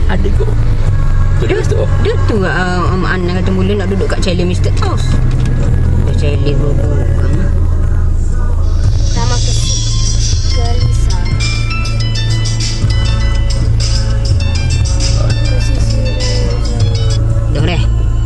Ada kok. Dia tu Mak Ana kata mula nak duduk kat chalet Mr. Tos. Dia chalet berbuka. Sama ke Lisa. Dah dah.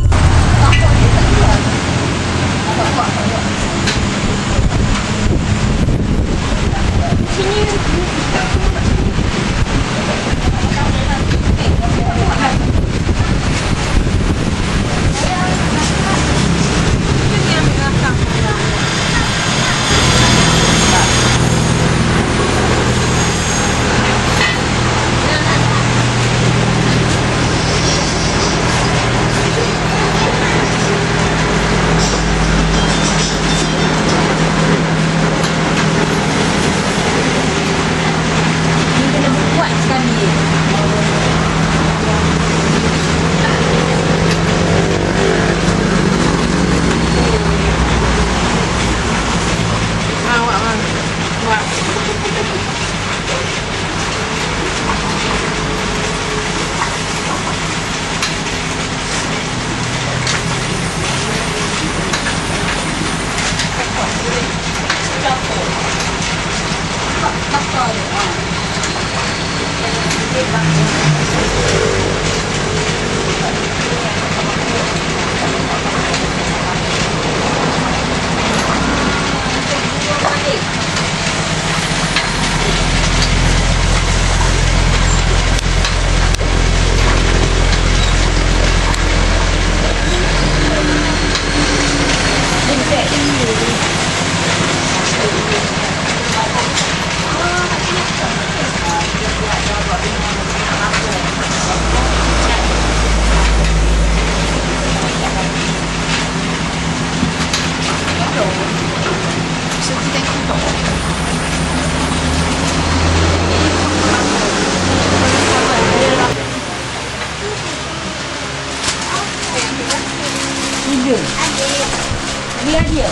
Biar dia.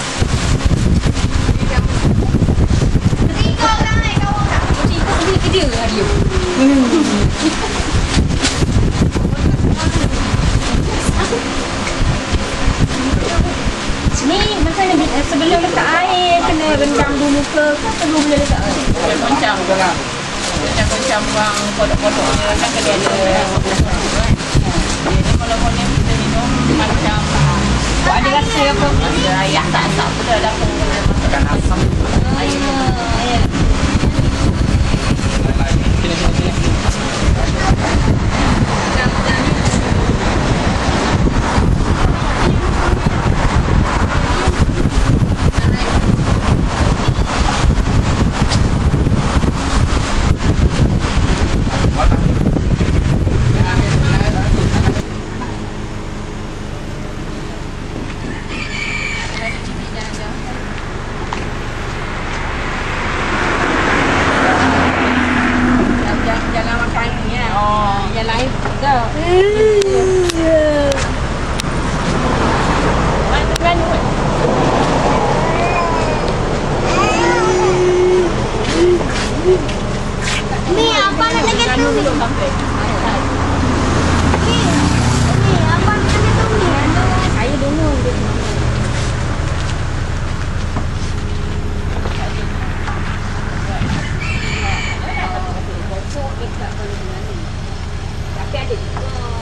Kau orang ni, kau orang. Macam ikut pergi ke dia dia. Ni macam ni sebelum letak air kena rendam dulu ke sebelum boleh letak air. Macam bang kodok-kodok dia kan kena ada. Jadi kalau boleh kita minum macam Ada rasa apa? ada air tak pada dapur masakan asam. Air. Jangan makan ni ya. Yang lain juga. Makan ni. Ni apa nak dekat tu? Ni apa nak dekat tu? Saya dulu. Tapi ada juga